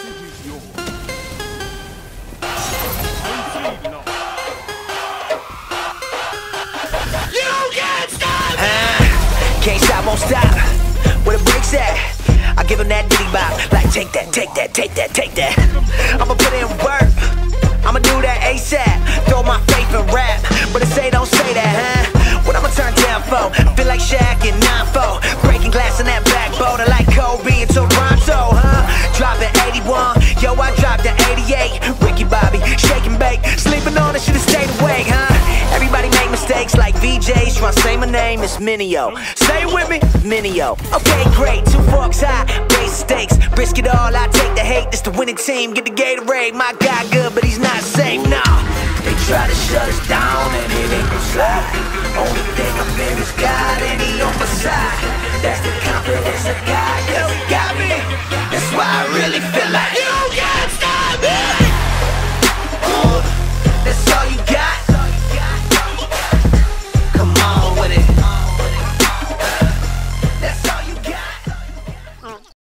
city's yours. You can't stop me! Can't stop, won't stop. Where the brakes at? I give him that diddy bop. Like take that, take that, take that, take that. I'ma put in work. I'ma do that ASAP. Throw my faith in rap, but they say don't say that, huh? What I'ma turn down for? I feel like Shaq in 9-4, breaking glass in that backbone. I like Kobe in Toronto, huh? Dropping 81, yo, I dropped the 88. Ricky Bobby, shake and bake, sleeping on it, should've stayed awake, huh? Everybody make mistakes like VJs, tryna say my name, it's Minio. Say it with me, Minio. Okay, great, 2 forks high, raise stakes, risk it all, I take the hate. This the winning team, get the Gatorade. My guy good, but he's not safe, nah. They try to shut us down and it ain't gon' slide. Only thing I'm in is God and he on my side. That's the confidence I got, 'cause he got me. That's why I really feel